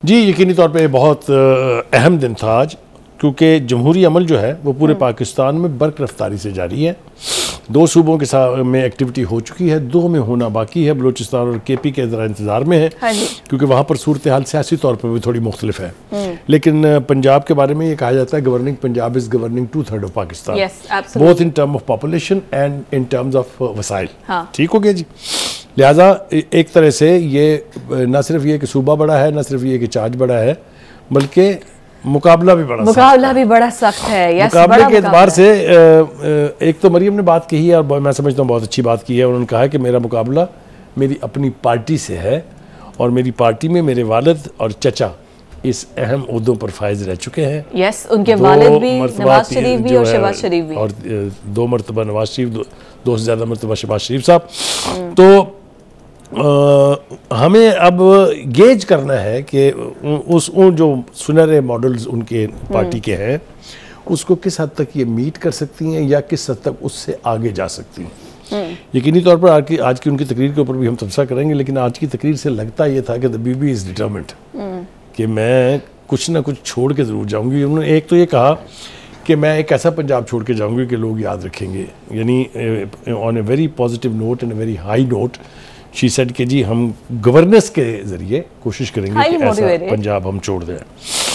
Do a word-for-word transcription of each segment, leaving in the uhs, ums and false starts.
जी यकीनी तौर पे बहुत अहम दिन था आज, क्योंकि जमहूरी अमल जो है वो पूरे पाकिस्तान में बर्क रफ्तारी से जारी है। दो सूबों के साथ में एक्टिविटी हो चुकी है, दो में होना बाकी है। बलूचिस्तान और के पी के ज़रा इंतज़ार में है, हाँ क्योंकि वहाँ पर सूरत हाल सियासी तौर पर भी थोड़ी मुख्तलिफ है। लेकिन पंजाब के बारे में ये कहा जाता है governing Punjab is governing two third of Pakistan, both in term of population and in terms of वसाइल। ठीक हो गया जी। लिहाजा एक तरह से ये न सिर्फ ये कि सूबा बड़ा है, न सिर्फ ये कि चार्ज बड़ा है, बल्कि मुकाबला भी बड़ा मुकाबला भी बड़ा सख्त है। यस, मुकाबले के एतबार से एक तो मरियम ने बात कही है और मैं समझता हूँ बहुत अच्छी बात की है। उन्होंने कहा है कि मेरा मुकाबला मेरी अपनी पार्टी से है और मेरी पार्टी में मेरे वालिद और चचा इस अहम ओहदों पर फायज रह चुके हैं। यस, उनके वालिद भी नवाज शरीफ भी और शहबाज शरीफ भी, और दो मरतबा नवाज शरीफ, दो, दो से ज़्यादा मरतबा शहबाज शरीफ साहब। तो आ, हमें अब गेज करना है कि उस उन जो सुनहरे मॉडल्स उनके पार्टी के हैं उसको किस हद तक ये मीट कर सकती हैं या किस हद तक उससे आगे जा सकती हैं। यकीनी तौर पर आज की आज की उनकी तकरीर के ऊपर भी हम तबसरा करेंगे, लेकिन आज की तकरीर से लगता ये था कि द बीबी इज़ डिटरमिन्ड कि मैं कुछ ना कुछ छोड़ के ज़रूर जाऊँगी। उन्होंने एक तो ये कहा कि मैं एक ऐसा पंजाब छोड़ के जाऊँगी कि लोग याद रखेंगे, यानी on a very positive note and a very high note she said कि जी हम गवर्नेंस के ज़रिए कोशिश करेंगे कि ऐसा पंजाब हम छोड़ दें।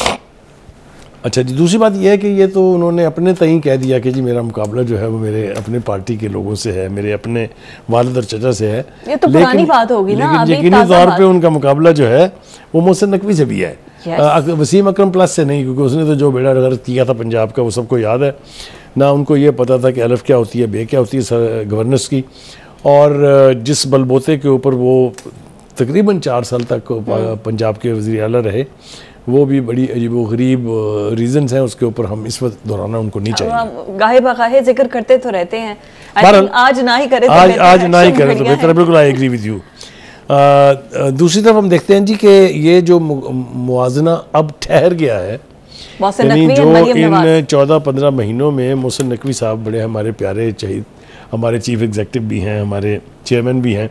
अच्छा जी, दूसरी बात यह है कि ये तो उन्होंने अपने तय कह दिया कि जी मेरा मुकाबला जो है वो मेरे अपने पार्टी के लोगों से है, मेरे अपने वालिद और चचा से है। ये तो पुरानी बात होगी ना, लेकिन यकीनी तौर पे उनका मुकाबला जो है वो मोहसिन नकवी से भी है। yes. वसीम अकरम प्लस से नहीं, क्योंकि उसने तो जो बेड़ा गर्क किया था पंजाब का वो सबको याद है ना। उनको ये पता था कि अलफ क्या होती है, बे क्या होती है गवर्नेंस की, और जिस बलबोते के ऊपर वो तकरीबन चार साल तक पंजाब के वज़ीर आला रहे, वो भी बड़ी अजीबो गरीब रीजंस हैं, उसके ऊपर हम इस वक्त दोहराना उनको नहीं चाहिए। गाहे बगाहे जिक्र करते तो रहते हैं, आज ना ही करें तो आज आज ना ही करें तो बेहतर। बिल्कुल आई एग्री विद यू। दूसरी तरफ हम देखते हैं जी कि ये जो मुआजना अब ठहर गया है, यानी जो इन चौदह पंद्रह महीनों में मोहसिन नकवी साहब बड़े हमारे प्यारे शहीद, हमारे चीफ एग्जीक्यूटिव भी हैं, हमारे चेयरमैन भी हैं,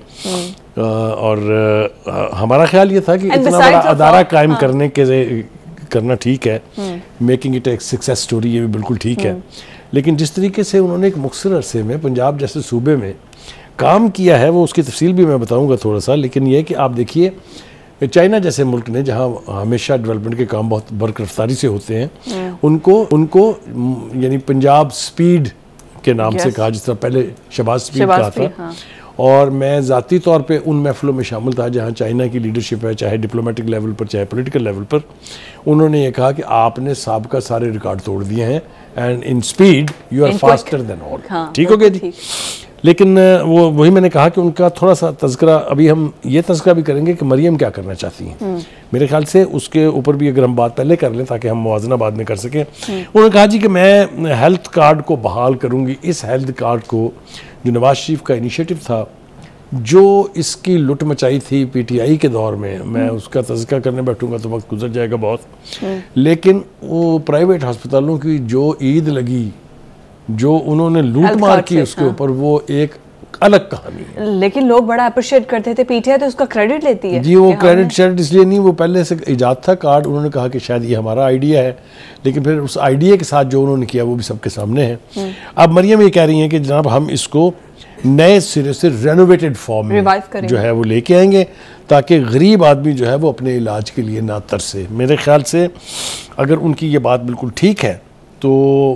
और आ, हमारा ख्याल ये था कि इतना बड़ा अदारा कायम हाँ। करने के करना ठीक है, मेकिंग इट एक सक्सेस स्टोरी, ये भी बिल्कुल ठीक है। लेकिन जिस तरीके से उन्होंने एक मुख्तर अरसे में पंजाब जैसे सूबे में काम किया है, वो उसकी तफसील भी मैं बताऊंगा थोड़ा सा। लेकिन ये कि आप देखिए चाइना जैसे मुल्क ने जहाँ हमेशा डेवलपमेंट के काम बहुत बर्क रफ्तारी से होते हैं, उनको उनको यानी पंजाब स्पीड के नाम yes. से कहा, जिस तरह पहले शहबाज स्पीड कहा था। हाँ। और मैं ज़ाती तौर पे उन महफिलों में शामिल था जहाँ चाइना की लीडरशिप है, चाहे डिप्लोमेटिक लेवल पर चाहे पॉलिटिकल लेवल पर। उन्होंने ये कहा कि आपने साबिका सारे रिकॉर्ड तोड़ दिए हैं and in speed you are faster than all. ठीक हो गया जी। लेकिन वो वही मैंने कहा कि उनका थोड़ा सा तज़किरा, अभी हम ये तज़किरा भी करेंगे कि मरियम क्या करना चाहती हैं। मेरे ख्याल से उसके ऊपर भी अगर हम बात पहले कर लें ताकि हम मुआवजना बाद में कर सकें। उन्होंने कहा जी कि मैं हेल्थ कार्ड को बहाल करूँगी। इस हेल्थ कार्ड को जो नवाज शरीफ का इनिशिएटिव था, जो इसकी लुट मचाई थी पीटीआई के दौर में, मैं उसका तज़किरा करने बैठूंगा तो वक्त गुजर जाएगा बहुत। लेकिन वो प्राइवेट अस्पतालों की जो ईद लगी, जो उन्होंने लूट मार की उसके ऊपर, हाँ। वो एक अलग कहानी है। लेकिन लोग बड़ा अप्रिशिएट करते थे, पीटीआई तो उसका क्रेडिट लेती है जी। वो क्रेडिट शेडिट इसलिए नहीं, वो पहले से इजाद था कार्ड। उन्होंने कहा कि शायद ये हमारा आइडिया है, लेकिन फिर उस आइडिया के साथ जो उन्होंने किया वो भी सबके सामने है। अब मरियम ये कह रही हैं कि जनाब हम इसको नए सिरे से रेनोवेटेड फॉर्म में जो है वो लेके आएंगे, ताकि गरीब आदमी जो है वो अपने इलाज के लिए ना तरसे। मेरे ख्याल से अगर उनकी ये बात बिल्कुल ठीक है तो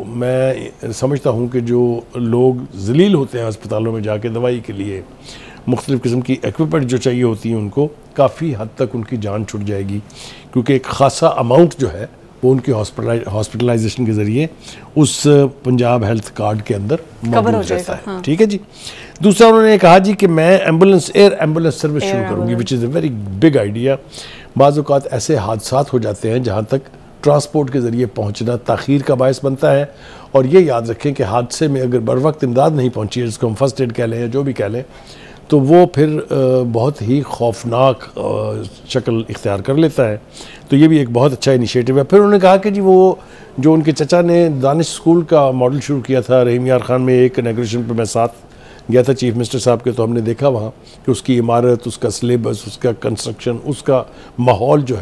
मैं समझता हूँ कि जो लोग जलील होते हैं अस्पतालों में जाके दवाई के लिए, मुख्तलिफ़ किस्म की इक्विपमेंट जो चाहिए होती हैं, उनको काफ़ी हद तक उनकी जान छुट जाएगी, क्योंकि एक ख़ासा अमाउंट जो है वो उनकी हॉस्पिटलाइजेशन के ज़रिए उस पंजाब हेल्थ कार्ड के अंदर मौजूद रहता है। हाँ। ठीक है जी। दूसरा उन्होंने कहा जी कि मैं एम्बुलेंस एयर एम्बुलेंस सर्विस शुरू करूँगी, which is a very big idea. बाज़ औक़ात ऐसे हादसात हो जाते हैं जहाँ तक ट्रांसपोर्ट के ज़रिए पहुंचना ताख़ीर का बायस बनता है, और ये याद रखें कि हादसे में अगर बर वक्त इमदाद नहीं पहुंची है, जिसको हम फर्स्ट एड कह लें या जो भी कह लें, तो वो फिर बहुत ही खौफनाक शक्ल इख्तियार कर लेता है। तो ये भी एक बहुत अच्छा इनिशिएटिव है। फिर उन्होंने कहा कि जी वो जो उनके चचा ने दानिश स्कूल का मॉडल शुरू किया था रहीम यार खान में, एक इनॉग्रेशन पर मैं साथ गया था चीफ मिनिस्टर साहब के, तो हमने देखा वहाँ कि उसकी इमारत, उसका सिलेबस, उसका कंस्ट्रक्शन, उसका माहौल जो है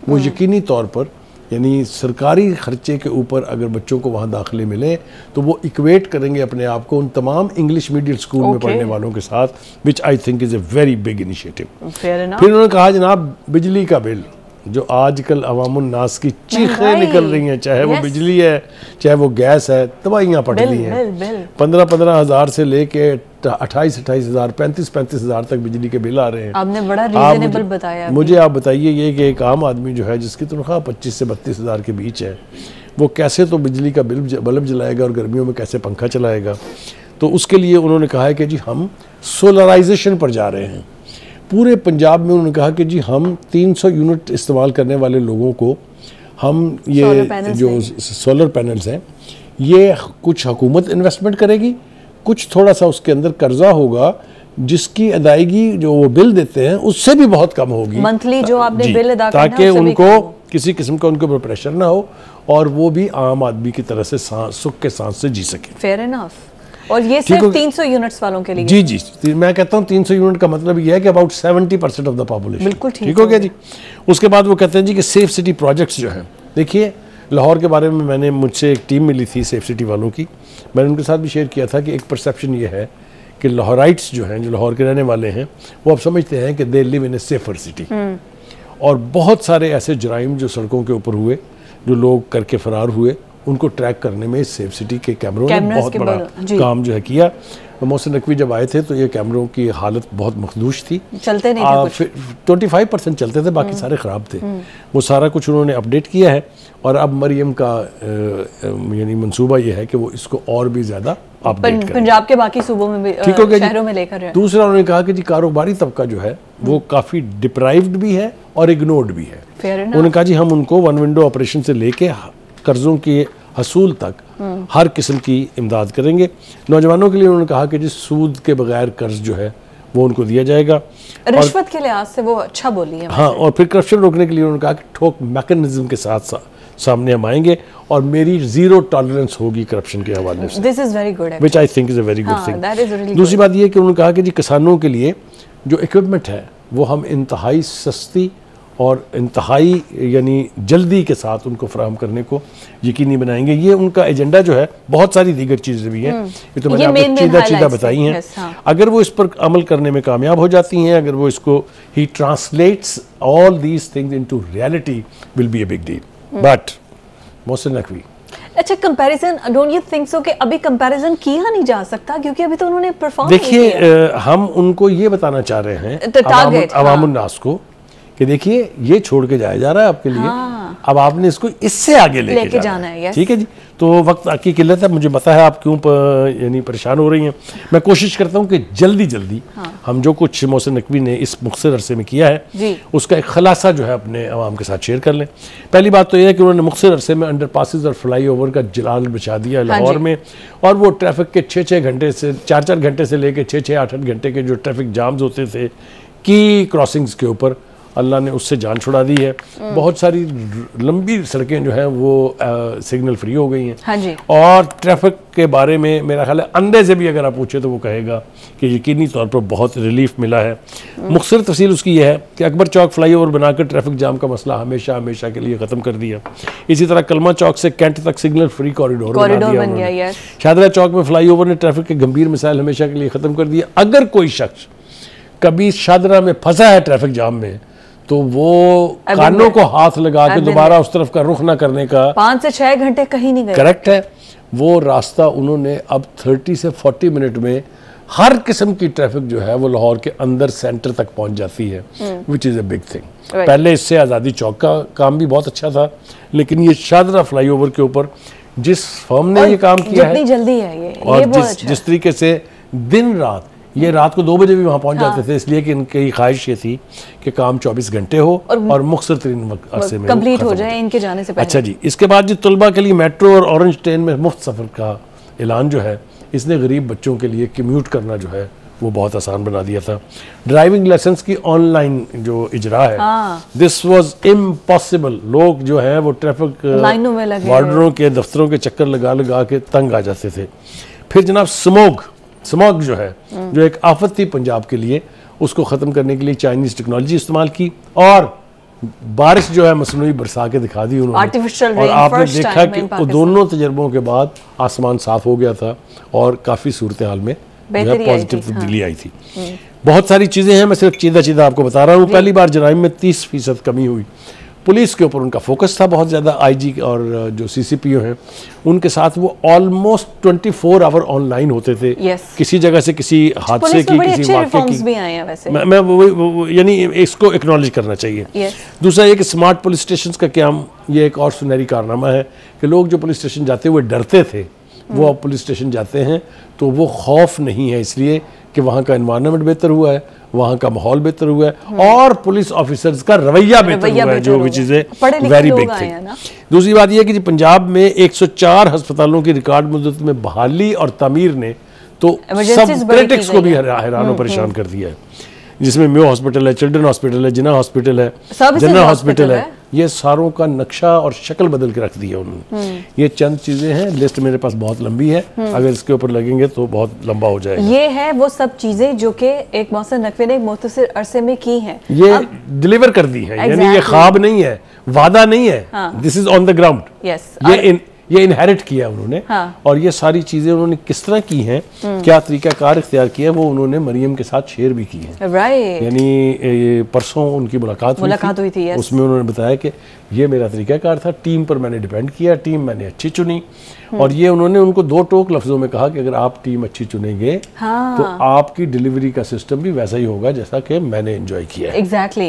वो यकीनी तौर पर यानी सरकारी खर्चे के ऊपर अगर बच्चों को वहाँ दाखिले मिले तो वो इक्वेट करेंगे अपने आप को उन तमाम इंग्लिश मीडियम स्कूल okay. में पढ़ने वालों के साथ, which I think is a very big initiative. फिर उन्होंने कहा जनाब बिजली का बिल जो आजकल अवामुन नास की चीखें निकल रही हैं, चाहे yes. वो बिजली है चाहे वो गैस है, दवाइयाँ पड़ रही हैं, पंद्रह पंद्रह हज़ार से लेके अट्ठाईस अट्ठाईस हज़ार पैंतीस पैंतीस हज़ार तक बिजली के बिल आ रहे हैं। आपने बड़ा रीजनेबल बताया। मुझे आप बताइए ये कि एक आम आदमी जो है जिसकी तनख्वाह पच्चीस से बत्तीस हज़ार के बीच है, वो कैसे तो बिजली का बिल बल्ब जलाएगा और गर्मियों में कैसे पंखा चलाएगा। तो उसके लिए उन्होंने कहा है कि जी हम सोलराइजेशन पर जा रहे हैं पूरे पंजाब में। उन्होंने कहा कि जी हम तीन सौ यूनिट इस्तेमाल करने वाले लोगों को हम ये जो सोलर पैनल्स हैं ये कुछ हुकूमत इन्वेस्टमेंट करेगी, कुछ थोड़ा सा उसके अंदर कर्जा होगा जिसकी अदायगी जो वो बिल देते हैं उससे भी बहुत कम होगी मंथली जो आपने बिल अदा करना है, ताकि उनको किसी किस्म का उनके ऊपर प्रेशर ना हो और वो भी आम आदमी की तरह से सुख के सांस से जी सके। Fair enough. और ये सिर्फ तीन सौ यूनिट्स वालों के लिए? जी जी, मैं कहता हूँ तीन सौ यूनिट का मतलब ये है कि about seventy percent of the population. बिल्कुल ठीक हो गया जी। उसके बाद वो कहते हैं जी कि सेफ सिटी प्रोजेक्ट्स जो हैं, देखिए लाहौर के बारे में मैंने मुझसे एक टीम मिली थी सेफ सिटी वालों की, मैंने उनके साथ भी शेयर किया था कि एक परसेप्शन ये है कि लाहौराइट्स जो हैं जो लाहौर के रहने वाले हैं वो अब समझते हैं कि they live in a safer city. और बहुत सारे ऐसे जराइम जो सड़कों के ऊपर हुए, जो लोग करके फरार हुए, उनको ट्रैक करने में सेफ सिटी के कैमरों ने बहुत बड़ा काम जो है किया। मोहसिन नकवी जब आए थे तो ये कैमरों की हालत बहुत मखदूश थी, चलते नहीं थे कुछ, ट्वेंटी फाइव परसेंट चलते थे, बाकी सारे ख़राब थे। वो सारा कुछ उन्होंने अपडेट किया है और अब मरियम का यानी मंसूबा ये है कि वो इसको और भी ज़्यादा अपडेट करें, पंजाब के बाकी सूबों में भी, ठीक हो गया, शहरों में लेकर। दूसरा उन्होंने कहा कि जी कारोबारी तबका जो है वो काफ़ी डिप्राइव्ड भी है और इग्नोर्ड भी है। उन्होंने कहा जी हम उनको वन विंडो ऑपरेशन से लेके कर्जों के हसूल तक हर किस्म की इमदाद करेंगे। नौजवानों के लिए उन्होंने कहा कि जिस सूद के बगैर कर्ज जो है वो उनको दिया जाएगा। रिश्वत के लिहाज से वो अच्छा बोली है। हाँ, और फिर करप्शन रोकने के लिए उन्होंने कहा कि ठोक मैकेनिज्म के साथ साथ सामने हम आएंगे और मेरी जीरो टॉलरेंस होगी करप्शन के हवाले से। This is very good, which I think is a very good thing. दूसरी बात ये कि उन्होंने कहा कि जी किसानों के लिए जो इक्विपमेंट है वो हम इंतहाई सस्ती और इंतहाई यानी जल्दी के साथ उनको फराहम करने को यकीनी बनाएंगे। ये उनका एजेंडा जो है, बहुत सारी दीगर चीज़ें भी हैं, ये तो मैंने आपको चीदा चीदा बताई हैं। अगर वो इस पर अमल करने में कामयाब हो जाती हैं, अगर वो इसको ही translates all these things into reality, will be a big deal. But Mohsin Naqvi, अच्छा comparison, don't you think so कि अभी कंपैरिजन किया नहीं जा सकता क्योंकि अभी तो उन्होंने परफॉर्म नहीं किया। देखिए हम उनको ये बताना चाह रहे हैं अवामुन नास को कि देखिए ये छोड़ के जाया जा रहा है आपके लिए, हाँ। अब आपने इसको इससे आगे लेके ले जाना है, ठीक है जी। तो वक्त की किल्लत है, मुझे पता है आप क्यों यानी परेशान हो रही हैं। मैं कोशिश करता हूँ कि जल्दी जल्दी हाँ। हम जो कुछ मोहसिन नकवी ने इस मुख्तसर अरसे में किया है उसका एक खलासा जो है अपने अवाम के साथ शेयर कर लें। पहली बात तो यह है कि उन्होंने मुख्तसर अरसे में अंडर पासिस और फ्लाई ओवर का जलाल बिछा दिया लाहौर हाँ में, और वो ट्रैफिक के छः छः घंटे से चार चार घंटे से लेकर छः छः आठ आठ घंटे के जो ट्रैफिक जाम्स होते थे की क्रॉसिंग्स के ऊपर, अल्लाह ने उससे जान छुड़ा दी है। बहुत सारी लंबी सड़कें जो हैं वो आ, सिग्नल फ्री हो गई हैं हाँ जी। और ट्रैफिक के बारे में मेरा ख्याल है अंधे से भी अगर आप पूछे तो वो कहेगा कि यकीनी तौर पर बहुत रिलीफ मिला है। मुख्तसर तफसील उसकी यह है कि अकबर चौक फ्लाई ओवर बनाकर ट्रैफिक जाम का मसला हमेशा हमेशा के लिए ख़त्म कर दिया। इसी तरह कलमा चौक से कैंट तक सिग्नल फ्री कॉरिडोर बन गया। शाहदरा चौक में फ्लाई ओवर ने ट्रैफिक के गंभीर मिसाइल हमेशा के लिए ख़त्म कर दिया। अगर कोई शख्स कभी शाहदरा में फंसा है ट्रैफिक जाम में तो वो कानों को हाथ लगा के दोबारा उस तरफ का रुख ना करने का, पाँच से छह घंटे कहीं नहीं गए, करेक्ट है। वो रास्ता उन्होंने अब तीस से चालीस मिनट में हर किस्म की ट्रैफिक जो है वो लाहौर के अंदर सेंटर तक पहुंच जाती है, which is a big thing. पहले इससे आज़ादी चौक का काम भी बहुत अच्छा था, लेकिन ये शाहदरा फ्लाई ओवर के ऊपर जिस फर्म ने ये काम किया है, जल्दी है ये, और ये जिस, अच्छा। जिस तरीके से दिन रात, ये रात को दो बजे भी वहाँ पहुँच हाँ। जाते थे, इसलिए कि इनकी ख्वाहिश ये थी कि काम चौबीस घंटे हो और, और मुख्तसर तरीन अरसे में कंप्लीट हो जाए इनके जाने से पहले। अच्छा जी, इसके बाद जो तलबा के लिए मेट्रो और ऑरेंज ट्रेन में मुफ्त सफ़र का ऐलान जो है, इसने गरीब बच्चों के लिए कम्यूट करना जो है वो बहुत आसान बना दिया था। ड्राइविंग लाइसेंस की ऑनलाइन जो इजरा है, दिस वाज इम्पॉसिबल। लोग जो है वो ट्रैफिक वार्डरों के दफ्तरों के चक्कर लगा लगा के तंग आ जाते थे। फिर जनाब स्मोग स्मॉग जो है, जो एक आफत थी पंजाब के लिए, उसको ख़त्म करने के लिए चाइनीज़ टेक्नोलॉजी इस्तेमाल की। और बारिश जो है मसनूई बरसा के दिखा दी उन्होंने, आर्टिफिशियल और रेन, आपने फर्स्ट देखा टाइम कि इन वो पाकिस्तान। दोनों तजर्बों के बाद आसमान साफ हो गया था और काफ़ी सूरत हाल में जो है बेहतरी आई पॉजिटिव थी, तब्दीली आई थी। बहुत सारी चीज़ें हैं, मैं सिर्फ चीदा चीदा आपको बता रहा हूँ। पहली बार जराइम में तीस फीसद कमी हुई। पुलिस के ऊपर उनका फोकस था बहुत ज़्यादा। आईजी और जो सीसीपीओ हैं उनके साथ वो ऑलमोस्ट चौबीस आवर ऑनलाइन होते थे। yes. किसी जगह से किसी हादसे की, किसी वाक़े की भी आए हैं वैसे। मैं, मैं वो, वो, वो, यानी इसको एक्नॉलेज करना चाहिए। yes. दूसरा ये कि स्मार्ट पुलिस स्टेशन का क्याम, ये एक और सुनहरी कारनामा है कि लोग जो पुलिस स्टेशन जाते हुए डरते थे वो अब पुलिस स्टेशन जाते हैं तो वो खौफ नहीं है, इसलिए कि वहाँ का एनवायरनमेंट बेहतर हुआ है, वहाँ का माहौल बेहतर हुआ है और पुलिस ऑफिसर्स का रवैया बेहतर हुआ है, जो भी चीज़ें वेरी बिग थी। दूसरी बात यह कि जी पंजाब में एक सौ चार अस्पतालों की रिकॉर्ड मुद्दत में बहाली और तमीर ने तो सब क्रिटिक्स को भी हैरान और परेशान कर दिया है, जिसमें म्यो हॉस्पिटल है, चिल्ड्रन हॉस्पिटल है, जिना हॉस्पिटल है, जनरल हॉस्पिटल है, ये सारों का नक्शा और शक्ल बदल के रख दिया उन्होंने। ये चंद चीजें हैं, लिस्ट मेरे पास बहुत लंबी है, अगर इसके ऊपर लगेंगे तो बहुत लंबा हो जाएगा। ये है वो सब चीजें जो कि एक मोहसिन नकवी ने एक मुख्तसर अरसे में की हैं, ये अब, डिलीवर कर दी है, यानी ये ख्वाब नहीं है, वादा नहीं है, this is on the ground. ये इन ये इनहेरिट किया उन्होंने। हाँ। और ये सारी चीजें उन्होंने किस तरह की हैं, क्या तरीकाकार इख्तियार किया, वो उन्होंने मरियम के साथ शेयर भी की है। राइट। यानी परसों उनकी मुलाकात मुलाकात हुई थी, उसमें उन्होंने बताया कि ये मेरा तरीकाकार था, टीम पर मैंने डिपेंड किया, टीम मैंने अच्छी चुनी, और ये उन्होंने उनको दो टोक लफ्जों में कहा कि अगर आप टीम अच्छी चुनेंगे हाँ। तो आपकी डिलीवरी का सिस्टम भी वैसा ही होगा जैसा कि मैंने एंजॉय किया है। एग्जैक्टली।